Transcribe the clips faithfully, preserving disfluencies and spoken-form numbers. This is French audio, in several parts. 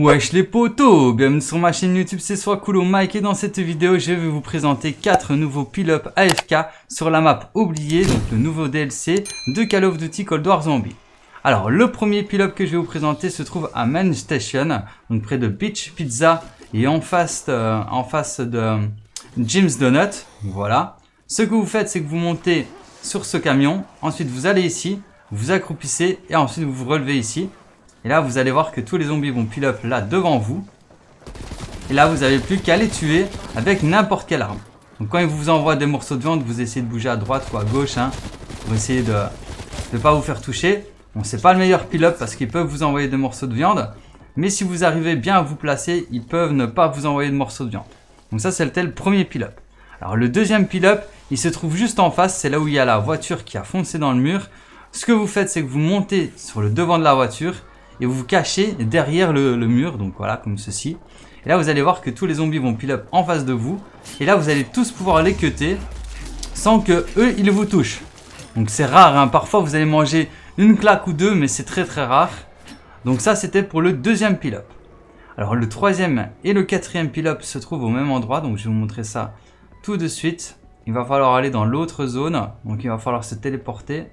Wesh les potos, bienvenue sur ma chaîne YouTube, c'est Soiscoolo Mike et dans cette vidéo je vais vous présenter quatre nouveaux peel-up A F K sur la map oubliée, donc le nouveau D L C de Call of Duty Cold War Zombie. Alors le premier peel-up que je vais vous présenter se trouve à Main Station, donc près de Beach Pizza et en face, euh, en face de Jim's Donut, voilà. Ce que vous faites c'est que vous montez sur ce camion, ensuite vous allez ici, vous accroupissez et ensuite vous vous relevez ici. Et là, vous allez voir que tous les zombies vont pile up là devant vous. Et là, vous n'avez plus qu'à les tuer avec n'importe quelle arme. Donc quand ils vous envoient des morceaux de viande, vous essayez de bouger à droite ou à gauche. Hein, pour essayer de ne pas vous faire toucher. Bon, c'est pas le meilleur peel-up parce qu'ils peuvent vous envoyer des morceaux de viande. Mais si vous arrivez bien à vous placer, ils peuvent ne pas vous envoyer de morceaux de viande. Donc ça, c'était le premier peel-up. Alors le deuxième peel-up, il se trouve juste en face. C'est là où il y a la voiture qui a foncé dans le mur. Ce que vous faites, c'est que vous montez sur le devant de la voiture. Et vous vous cachez derrière le, le mur, donc voilà, comme ceci. Et là, vous allez voir que tous les zombies vont pile up en face de vous. Et là, vous allez tous pouvoir les cutter sans que eux, ils vous touchent. Donc c'est rare, hein. Parfois vous allez manger une claque ou deux, mais c'est très très rare. Donc ça, c'était pour le deuxième peel up. Alors le troisième et le quatrième peel up se trouvent au même endroit, donc je vais vous montrer ça tout de suite. Il va falloir aller dans l'autre zone, donc il va falloir se téléporter.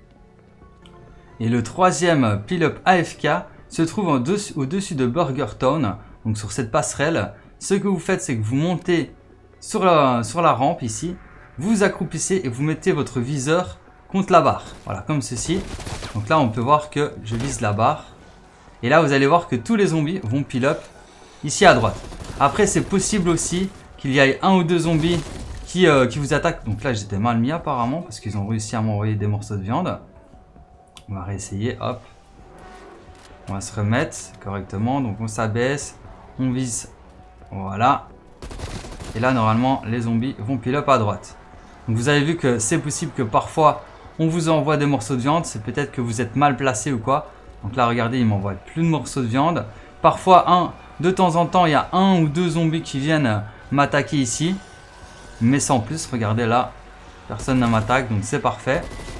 Et le troisième peel up A F K se trouve au-dessus au-dessus de Burger Town, donc sur cette passerelle. Ce que vous faites, c'est que vous montez sur la, sur la rampe ici, vous accroupissez et vous mettez votre viseur contre la barre. Voilà, comme ceci. Donc là, on peut voir que je vise la barre. Et là, vous allez voir que tous les zombies vont peel up ici à droite. Après, c'est possible aussi qu'il y ait un ou deux zombies qui, euh, qui vous attaquent. Donc là, j'étais mal mis apparemment parce qu'ils ont réussi à m'envoyer des morceaux de viande. On va réessayer, hop. On va se remettre correctement, donc on s'abaisse, on vise, voilà. Et là normalement les zombies vont pile up à droite. Donc vous avez vu que c'est possible que parfois on vous envoie des morceaux de viande, c'est peut-être que vous êtes mal placé ou quoi. Donc là regardez, il m'envoie plus de morceaux de viande. Parfois un, de temps en temps il y a un ou deux zombies qui viennent m'attaquer ici. Mais sans plus, regardez là, personne ne m'attaque, donc c'est parfait.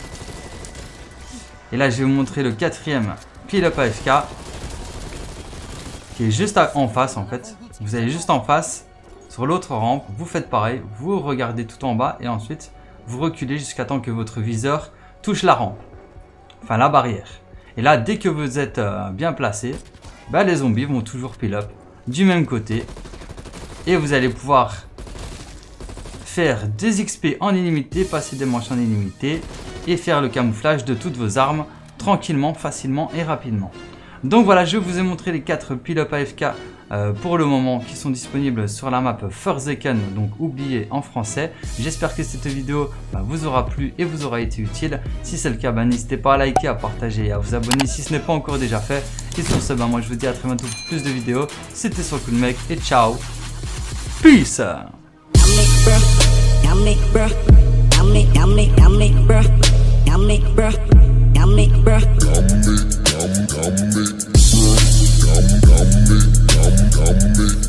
Et là je vais vous montrer le quatrième peel-up A F K qui est juste en face en fait. Vous allez juste en face sur l'autre rampe, vous faites pareil, vous regardez tout en bas et ensuite vous reculez jusqu'à temps que votre viseur touche la rampe, enfin la barrière. Et là dès que vous êtes euh, bien placé, bah, les zombies vont toujours peel-up du même côté et vous allez pouvoir faire des X P en illimité, passer des manches en illimité et faire le camouflage de toutes vos armes tranquillement, facilement et rapidement. Donc voilà, je vous ai montré les quatre peel-up A F K euh, pour le moment qui sont disponibles sur la map Forsaken, donc oublié en français. J'espère que cette vidéo bah, vous aura plu et vous aura été utile. Si c'est le cas, bah, n'hésitez pas à liker, à partager et à vous abonner si ce n'est pas encore déjà fait. Et sur ce, bah, moi je vous dis à très bientôt pour plus de vidéos. C'était Soiscoolo Mike et ciao. Peace. Yummy, bruh. Yummy, yum, yummy, bruh. Yum, yummy, yum, yummy.